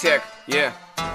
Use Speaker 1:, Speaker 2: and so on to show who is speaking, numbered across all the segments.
Speaker 1: check, yeah.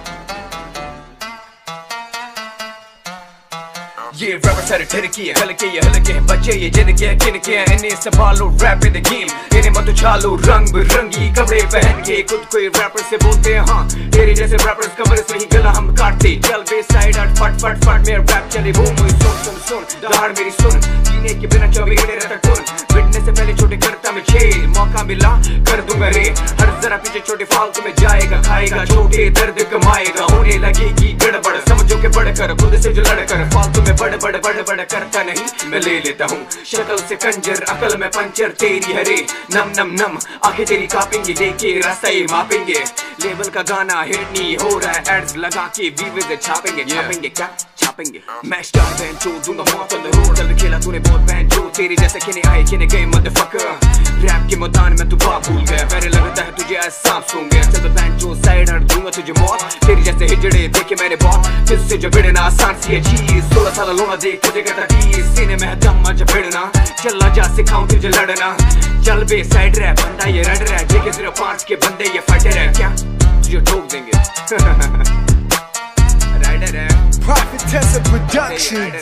Speaker 1: ये wrapper सारे ठरकी है, हल्के ये हल्के हैं बच्चे ये जिनके हैं किनके हैं, इन्हें संभालो रैप इन द गेम, इन्हें मत उछालो रंग बिरंगी कपड़े पहन के खुद को ये रैपर से बोलते हैं हाँ, तेरे जैसे रैपर्स कमर से ही गला हम काटते, चल बे साइड आउट फट फट फट मेरा रैप चले बूम सुन सुन सुन दहाड़ मेरी सुन, जीने के बिना 24 घंटे रहता टून, बिटने से पहले छोटे करता मैं छेद, मौका मिला कर दूंगा रे, हर जरा पीछे छोटे फालतू में जाएगा खाएगा छोटे दर्द कमाएगा, होने लगेगी गड़बड़ समझो के बढ़कर खुद से जो लड़कर फालतू में बड़ करता नहीं मैं ले लेता हूँ, शक्ल से कंजर अकल में पंचर तेरी हरे नम नम नम आंखें तेरी कापेंगे देखे रास्ता ये मापेंगे, लेवल का गाना हिट नहीं हो रहा है एड्स लगा के व्यूज छापेंगे छापेंगे क्या छापेंगे, मैं स्टार बैंड चो दूंगा मौत ऑन द रोड, कल खेला तूने बहुत बैंड जो तेरे जैसे किने आए किने गए मदरफकर, रैप के मैदान में तू बाप भूल गया, पहले लगता है तुझे आज सांप सूंघ गया, चल बैंड जो साइड हट दूंगा तुझे मौत, तेरी जैसे हिजड़े देखे मैंने बहुत, जिससे जो भिड़ना आसान सी है चीज, 16 साल लोना देख तुझे कहता कि सीने में दम मच भिड़ना, चल जा सिखाऊं तुझे लड़ना, चल बे साइड रैप बंदा ये रड रहा है, जेके 05 के बंदे ये फाइटर है क्या तुझे ठोक देंगे राइडर है
Speaker 2: Prophetessa Productions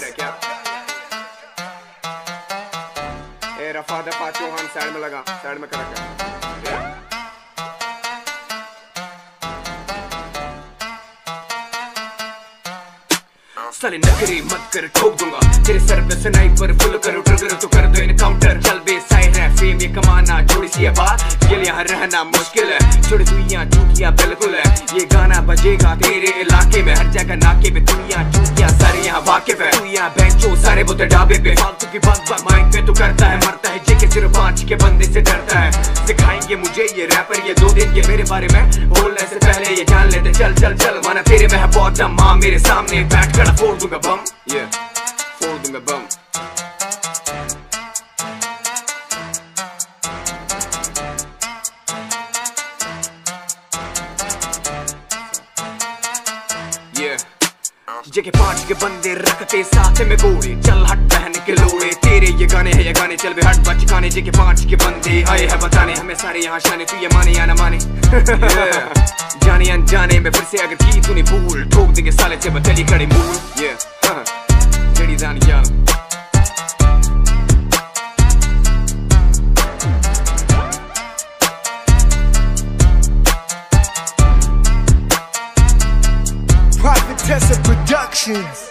Speaker 1: ए रफा दफा चौहान साइड में लगा साइड में करा साले नखरे मत कर ठोक दूंगा तेरे सर पे स्नाइपर फुल करो ट्रिगर तो कर दो इनकाउंटर, चल बे साइड है फेम ये कमाना छोड़ी सी बात ये यहाँ रहना मुश्किल है, छोड़ी दुनिया चूतिया बिल्कुल है, ये गाना बजेगा तेरे इलाके में हर जगह नाके पे दुनिया चूतिया सारे यहाँ वाकिफ है, तू यहाँ बेंचो सारे बोते ढाबे पे फालतू की बात माइक पे तू करता है मरता है जेके 05 के बंदे से डरता है, सिखाएंगे मुझे ये रैपर ये 2 दिन के मेरे बारे में बोलने से पहले ये जान लेते चल चल चल माना तेरे में है बहुत दम माँ मेरे सामने बैठ कर फोड़ दूंगा बम फोड़ दूंगा बम जेके 5 के बंदे रखते साथ में गोरे, चल हट पहन के लोड़े तेरे ये गाने है ये गाने चल बे हट बचकाने, जेके 5 के बंदे आए हैं बताने हमें सारे यहाँ शाने, तू ये माने या ना माने जाने अनजाने में फिर से अगर की तूने भूल ठोक देंगे साले से बचली खड़े मूल जेडी जान यार
Speaker 2: Prophetessa Productions